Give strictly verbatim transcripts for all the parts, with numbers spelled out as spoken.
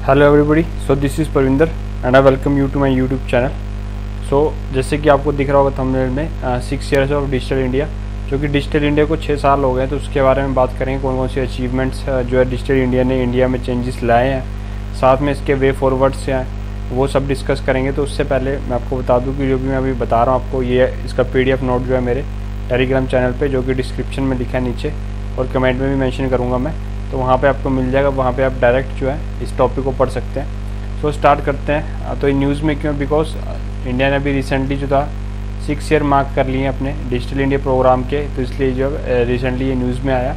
Hello everybody, so this is Parvinder and I welcome you to my YouTube channel. So जैसे कि आपको दिख रहा होगा थंबनेल में six years of digital India, जो कि डिजिटल इंडिया को छः साल हो गए, तो उसके बारे में बात करेंगे कौन कौन सी अचीवमेंट्स जो है डिजिटल इंडिया ने इंडिया में चेंजेस लाए हैं, साथ में इसके वे फॉरवर्ड्स हैं वो सब डिस्कस करेंगे। तो उससे पहले मैं आपको बता दूँ कि जो भी मैं अभी बता रहा हूँ आपको, ये इसका पी डी एफ नोट जो है मेरे टेलीग्राम चैनल पर, जो कि डिस्क्रिप्शन में लिखा है नीचे और कमेंट में भी मैंशन करूँगा मैं, तो वहाँ पे आपको मिल जाएगा। वहाँ पे आप डायरेक्ट जो है इस टॉपिक को पढ़ सकते हैं। सो so, स्टार्ट करते हैं। तो ये न्यूज़ में क्यों? बिकॉज इंडिया ने अभी रिसेंटली जो था सिक्स ईयर मार्क कर लिए अपने डिजिटल इंडिया प्रोग्राम के, तो इसलिए जो है रिसेंटली ये न्यूज़ में आया।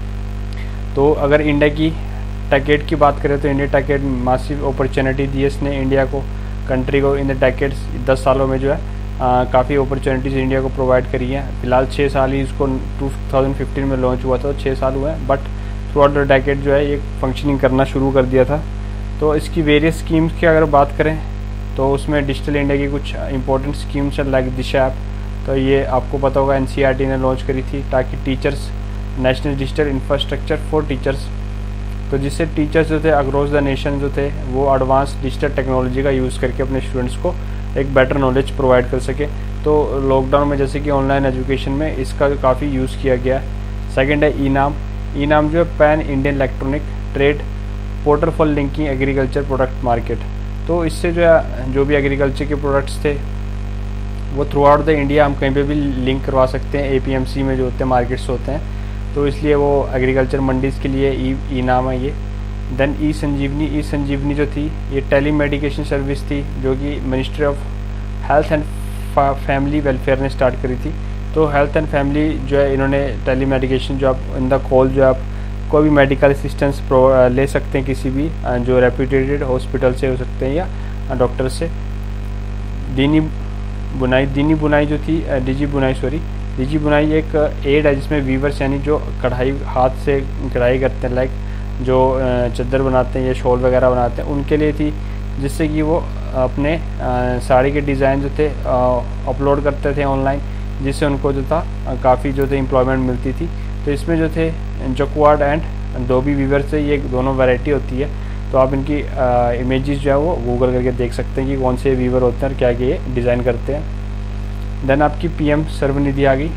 तो अगर इंडिया की टैकेट की बात करें तो इंडिया टैकेट मासिव अपॉर्चुनिटी दी है इसने इंडिया को, कंट्री को इन द टैकेट्स दस सालों में जो है काफ़ी अपॉर्चुनिटीज़ इंडिया को प्रोवाइड करी हैं। फिलहाल छः साल ही इसको टू थाउजेंड फिफ्टीन में लॉन्च हुआ था, तो छः साल हुए हैं, but throughout the decade जो है ये फंक्शनिंग करना शुरू कर दिया था। तो इसकी वेरियस स्कीम्स की अगर बात करें तो उसमें डिजिटल इंडिया की कुछ इंपॉर्टेंट स्कीम्स है, लाइक दिशा ऐप। तो ये आपको पता होगा N C E R T ने लॉन्च करी थी, ताकि teachers, national digital infrastructure for teachers, तो जिससे टीचर्स जो थे अक्रॉस द नेशन जो थे वो एडवांस डिजिटल टेक्नोलॉजी का यूज़ करके अपने स्टूडेंट्स को एक बेटर नॉलेज प्रोवाइड कर सके। तो लॉकडाउन में जैसे कि ऑनलाइन एजुकेशन में इसका काफ़ी यूज़ किया गया है। सेकेंड है ई नाम। ई नाम जो है pan Indian electronic trade portal for linking agriculture product market. तो इससे जो है जो भी एग्रीकल्चर के प्रोडक्ट्स थे वो थ्रू आउट द इंडिया हम कहीं पे भी लिंक करवा सकते हैं। ए पी एम सी में जो होते हैं मार्केट्स होते हैं, तो इसलिए वो एग्रीकल्चर मंडीज़ के लिए ई ई नाम है ये। देन ई संजीवनी। ई संजीवनी जो थी ये टेली मेडिकेशन सर्विस थी, जो कि ministry of health and family welfare ने स्टार्ट करी थी। तो हेल्थ एंड फैमिली जो है इन्होंने टेली मेडिकेशन जो आप इन द कॉल जो आप कोई भी मेडिकल असिस्टेंस ले सकते हैं किसी भी जो रेप्यूटेड हॉस्पिटल से हो सकते हैं या डॉक्टर से। दीनी बुनाई। दीनी बुनाई जो थी डिजी बुनाई सॉरी डिजी बुनाई एक एड है जिसमें वीवर्स यानी जो कढ़ाई हाथ से कढ़ाई करते हैं, लाइक जो चादर बनाते हैं या शॉल वगैरह बनाते हैं उनके लिए थी, जिससे कि वो अपने साड़ी के डिज़ाइन जो थे अपलोड करते थे ऑनलाइन, जिससे उनको जो था काफ़ी जो थे एम्प्लॉयमेंट मिलती थी। तो इसमें जो थे जॉकवार्ड एंड धोबी वीवर से ये दोनों वैरायटी होती है। तो आप इनकी इमेजेस जो है वो गूगल करके देख सकते हैं कि कौन से वीवर होते हैं और क्या क्या ये डिज़ाइन करते हैं। देन आपकी पीएम सर्वनिधि आ गई।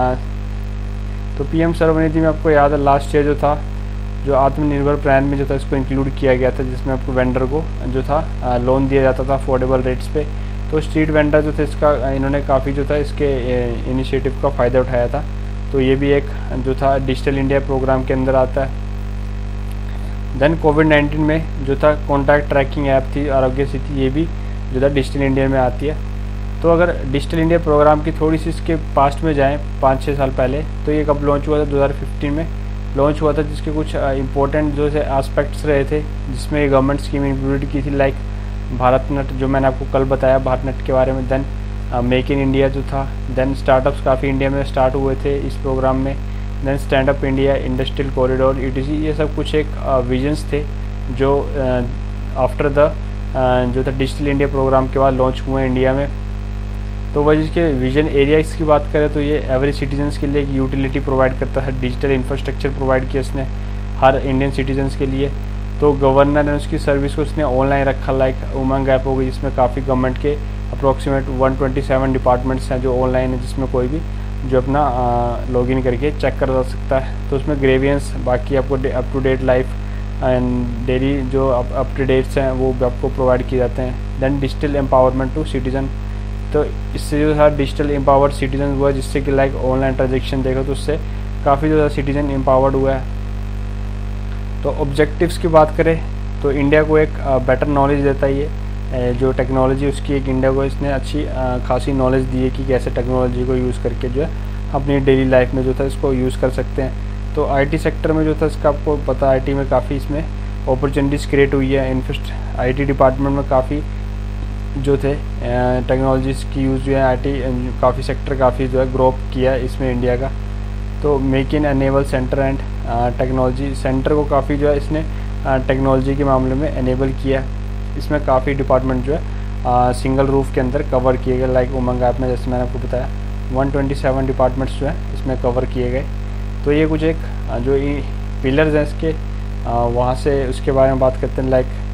तो पीएम सर्वनिधि में आपको याद है लास्ट ईयर जो था जो आत्मनिर्भर प्लान में जो था इसको इंक्लूड किया गया था, जिसमें आपको वेंडर को जो था लोन दिया जाता था अफोर्डेबल रेट्स पे। तो स्ट्रीट वेंडर जो थे इसका इन्होंने काफ़ी जो था इसके इनिशिएटिव का फ़ायदा उठाया था। तो ये भी एक जो था डिजिटल इंडिया प्रोग्राम के अंदर आता है। देन कोविड नाइन्टीन में जो था कॉन्टैक्ट ट्रैकिंग ऐप थी आरोग्य सेतु, ये भी जो था डिजिटल इंडिया में आती है। तो अगर डिजिटल इंडिया प्रोग्राम की थोड़ी सी इसके पास्ट में जाएँ पाँच छः साल पहले, तो ये कब लॉन्च हुआ था? दो हज़ार फिफ्टीन में लॉन्च हुआ था, जिसके कुछ इंपॉर्टेंट जो से एस्पेक्ट्स रहे थे, जिसमें गवर्नमेंट स्कीम इंक्लूड की थी, लाइक भारत नेट जो मैंने आपको कल बताया भारत नेट के बारे में। देन मेक इन इंडिया जो था। देन स्टार्टअप्स काफ़ी इंडिया में स्टार्ट हुए थे इस प्रोग्राम में। Then stand up India, industrial corridor, E T C, ये सब कुछ एक विजन्स थे जो आफ्टर द जो था डिजिटल इंडिया प्रोग्राम के बाद लॉन्च हुए इंडिया में। तो वह जिसके विजन एरियाज़ की बात करें तो ये एवरेज सिटीजन्स के लिए एक यूटिलिटी प्रोवाइड करता है, डिजिटल इंफ्रास्ट्रक्चर प्रोवाइड किया इसने हर इंडियन सिटीजन्स के लिए। तो गवर्नर ने उसकी सर्विस को उसने ऑनलाइन रखा, लाइक उमंग ऐप हो गई, जिसमें काफ़ी गवर्नमेंट के approximate one twenty seven departments हैं जो ऑनलाइन है, जिसमें कोई भी जो अपना लॉगिन करके चेक कर जा सकता है। तो उसमें ग्रेवियंस, बाकी आपको up to date life and daily जो अप टू डेट्स हैं वो भी आपको प्रोवाइड किए जाते हैं। Then digital empowerment to citizen. तो इससे जो था डिजिटल एम्पावर्ड सिटीजन हुआ, जिससे कि लाइक ऑनलाइन ट्रांजेक्शन देखो तो उससे काफ़ी ज़्यादा सिटीजन एम्पावर्ड हुआ है। तो ऑब्जेक्टिव्स की बात करें तो इंडिया को एक बेटर नॉलेज देता है ये जो टेक्नोलॉजी उसकी, एक इंडिया को इसने अच्छी खासी नॉलेज दी है कि कैसे टेक्नोलॉजी को यूज़ करके जो है अपनी डेली लाइफ में जो था इसको यूज़ कर सकते हैं। तो आईटी सेक्टर में जो था इसका आपको पता है आईटी में काफ़ी इसमें अपॉर्चुनिटीज़ क्रिएट हुई है। इन्फेस्ट आईटी डिपार्टमेंट में काफ़ी जो थे टेक्नोलॉजीज़ की यूज़ जो है आईटी काफ़ी सेक्टर काफ़ी जो है ग्रो अप किया इसमें इंडिया का। तो make in enable centre and technology centre को काफ़ी जो है इसने टेक्नोलॉजी के मामले में एनेबल किया। इसमें काफ़ी डिपार्टमेंट जो है सिंगल रूफ के अंदर कवर किए गए, लाइक उमंग ऐप में जैसे मैंने आपको बताया वन ट्वेंटी सेवन डिपार्टमेंट्स जो है इसमें कवर किए गए। तो ये कुछ एक जो पिलर्स हैं इसके, वहाँ से उसके बारे में बात करते हैं, लाइक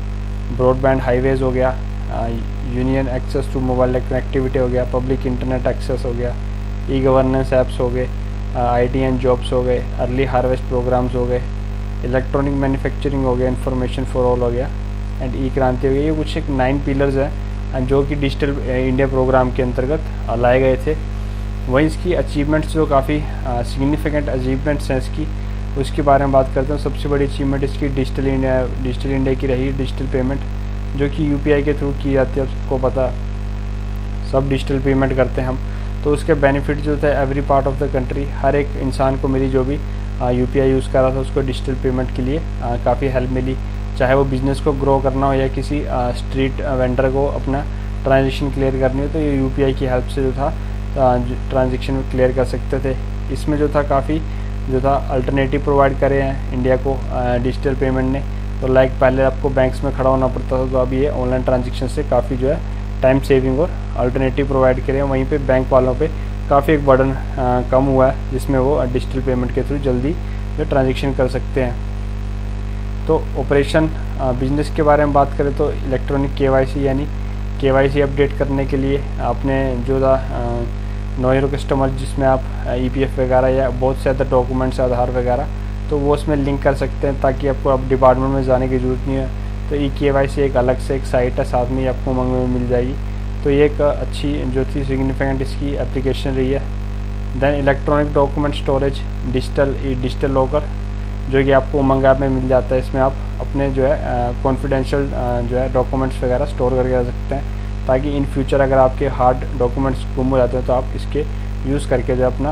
ब्रॉडबैंड हाईवेज हो गया, union access to mobile connectivity हो गया, पब्लिक इंटरनेट एक्सेस हो गया, ई गवर्नेंस ऐप्स हो गए, आईटी एंड जॉब्स हो गए, अर्ली हार्वेस्ट प्रोग्राम्स हो गए, इलेक्ट्रॉनिक मैन्युफैक्चरिंग हो गया, इन्फॉर्मेशन फॉर ऑल हो गया एंड ई क्रांति हो गई। ये कुछ एक नाइन पिलर्स हैं जो कि डिजिटल इंडिया प्रोग्राम के अंतर्गत लाए गए थे। वहीं इसकी अचीवमेंट्स जो काफ़ी सिग्निफिकेंट अचीवमेंट्स हैं इसकी, उसके बारे में बात करते हैं। सबसे बड़ी अचीवमेंट इसकी डिजिटल इंडिया डिजिटल इंडिया की रही, डिजिटल पेमेंट जो कि यूपीआई के थ्रू की जाती है। सबको पता, सब डिजिटल पेमेंट करते हैं हम, तो उसके बेनिफिट जो थे every part of the country, हर एक इंसान को मिली जो भी यूपीआई यूज़ कर रहा था उसको डिजिटल पेमेंट के लिए काफ़ी हेल्प मिली। चाहे वो बिज़नेस को ग्रो करना हो या किसी स्ट्रीट वेंडर को अपना ट्रांजेक्शन क्लियर करनी हो, तो ये यूपीआई की हेल्प से जो था ट्रांजेक्शन क्लियर कर सकते थे। इसमें जो था काफ़ी जो था अल्टरनेटिव प्रोवाइड करे हैं इंडिया को डिजिटल पेमेंट ने। तो लाइक पहले आपको बैंक्स में खड़ा होना पड़ता था, तो अभी ये ऑनलाइन ट्रांजेक्शन से काफ़ी जो है टाइम सेविंग और अल्टरनेटिव प्रोवाइड करें। वहीं पे बैंक वालों पे काफ़ी एक बर्डन कम हुआ है, जिसमें वो डिजिटल पेमेंट के थ्रू जल्दी जो ट्रांजेक्शन कर सकते हैं। तो ऑपरेशन बिजनेस के बारे में बात करें तो इलेक्ट्रॉनिक केवाईसी यानी केवाईसी अपडेट करने के लिए आपने जो था नो यूर कस्टमर, जिसमें आप ईपीएफ वगैरह या बहुत से अदर डॉक्यूमेंट्स, आधार वगैरह, तो वो उसमें लिंक कर सकते हैं ताकि आपको अब डिपार्टमेंट में जाने की ज़रूरत नहीं है। तो ई केवाईसी एक अलग से एक साइट है, साथ में ही आपको उमंग में मिल जाएगी। तो ये एक अच्छी जो थी सिग्निफिकेंट इसकी एप्लीकेशन रही है। Then electronic document storage, digital digital locker जो कि आपको उमंग ऐप में मिल जाता है। इसमें आप अपने जो है कॉन्फिडेंशियल जो है डॉक्यूमेंट्स वगैरह स्टोर करके रख सकते हैं, ताकि इन फ्यूचर अगर आपके हार्ड डॉक्यूमेंट्स गुम हो जाते हैं तो आप इसके यूज़ करके जो अपना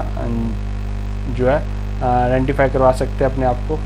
जो है आइडेंटिफाई करवा सकते हैं अपने आप को।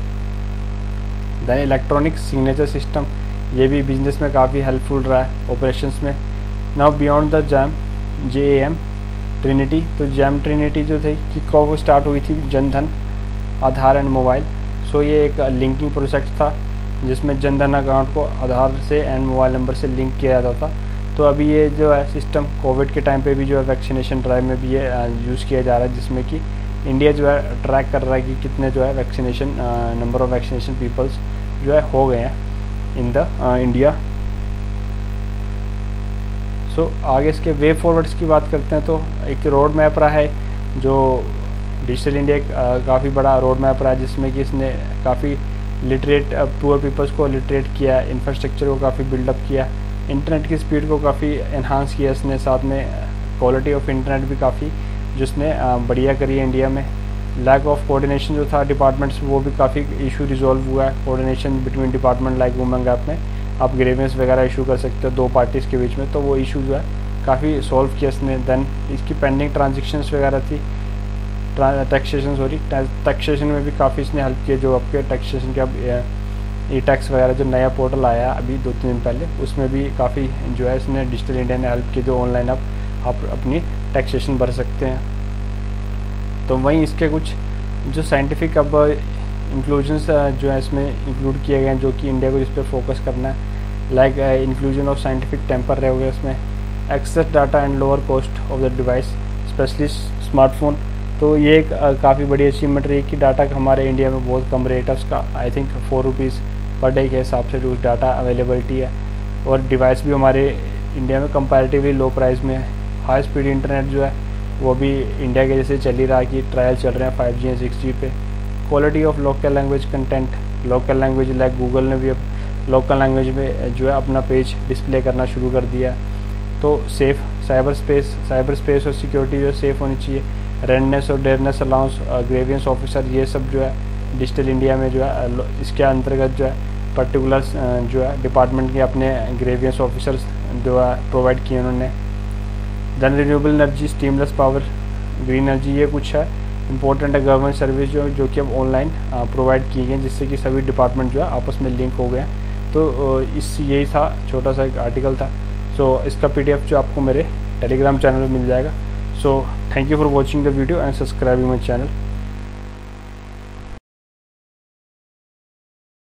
देन इलेक्ट्रॉनिक सिग्नेचर सिस्टम, ये भी बिजनेस में काफ़ी हेल्पफुल रहा है ऑपरेशंस में। Now beyond the JAM J A M trinity, तो जैम ट्रिनिटी जो थी कि कब स्टार्ट हुई थी, Jandhan, Aadhaar and mobile. So ये एक लिंकिंग प्रोजेक्ट था जिसमें जनधन अकाउंट को आधार से एंड मोबाइल नंबर से लिंक किया जाता था। तो अभी ये जो है सिस्टम कोविड के टाइम पे भी जो है वैक्सीनेशन ड्राइव में भी ये यूज़ किया जा रहा है, जिसमें कि इंडिया जो है ट्रैक कर रहा है कि कितने जो है vaccination number of vaccination peoples जो है हो गए हैं in the India. So so, आगे इसके वे फॉरवर्ड्स की बात करते हैं तो एक रोड मैप रहा है जो डिजिटल इंडिया काफ़ी बड़ा रोड मैप रहा है, जिसमें कि इसने काफ़ी लिटरेट पुअर पीपल्स को लिटरेट किया, इंफ्रास्ट्रक्चर को काफ़ी बिल्डअप किया, इंटरनेट की स्पीड को काफ़ी इन्हांस किया इसने, साथ में क्वालिटी ऑफ इंटरनेट भी काफ़ी जिसने बढ़िया करी है इंडिया में। लैक ऑफ कोऑर्डिनेशन जो था डिपार्टमेंट्स, वो भी काफ़ी इशू रिजॉल्व हुआ है। Coordination between department like Umang app में आप ग्रेवेंस वगैरह इशू कर सकते हो दो पार्टीज़ के बीच में, तो वो इशू जो है काफ़ी सॉल्व किया इसने। देन इसकी पेंडिंग ट्रांजेक्शन्स वगैरह थी, टैक्सेशन सॉरी टैक्सेशन में भी काफ़ी इसने हेल्प किया। जो आपके टैक्सेशन के अब ई टैक्स वगैरह जो नया पोर्टल आया अभी दो तीन दिन पहले, उसमें भी काफ़ी जो है इसने डिजिटल इंडिया ने हेल्प की, जो ऑनलाइन आप आप अपनी टैक्सेशन भर सकते हैं। तो वहीं इसके कुछ जो साइंटिफिक अब इंक्लूजन्स जो है इसमें इंक्लूड किए गए हैं, जो कि इंडिया को जिस पर फोकस करना है। Like inclusion of scientific temper रहे हुए इसमें, access data and lower cost of the device specially smartphone. तो ये एक काफ़ी बड़ी अचीवमेंट रही कि डाटा का हमारे इंडिया में बहुत कम रेट है उसका, I think four rupees per day के हिसाब से जो डाटा अवेलेबिलिटी है, और डिवाइस भी हमारे इंडिया में कंपैरेटिवली लो प्राइस में है। हाई स्पीड इंटरनेट जो है वो भी इंडिया के जैसे चल ही रहा कि ट्रायल चल रहे हैं five G and six G पे। Quality of local language content, local language like Google ने भी अब लोकल लैंग्वेज में जो है अपना पेज डिस्प्ले करना शुरू कर दिया। तो safe cyber space cyber space और सिक्योरिटी जो है सेफ़ होनी चाहिए। रेडनेस और डेयरनेस अलाउंस, ग्रेवियंस ऑफिसर, ये सब जो है डिजिटल इंडिया में जो है इसके अंतर्गत जो है पर्टिकुलर जो है डिपार्टमेंट के अपने ग्रेवियंस ऑफिसर्स जो है प्रोवाइड किए उन्होंने। Then renewable energy, steamless power, green energy, ये कुछ है इंपॉर्टेंट है गवर्नमेंट सर्विस जो जो कि अब ऑनलाइन प्रोवाइड की गई, जिससे कि सभी डिपार्टमेंट जो है आपस में लिंक हो गए। तो इस यही था, छोटा सा एक आर्टिकल था। सो so, इसका पीडीएफ जो आपको मेरे टेलीग्राम चैनल में मिल जाएगा। So thank you for watching the video and subscribing my channel.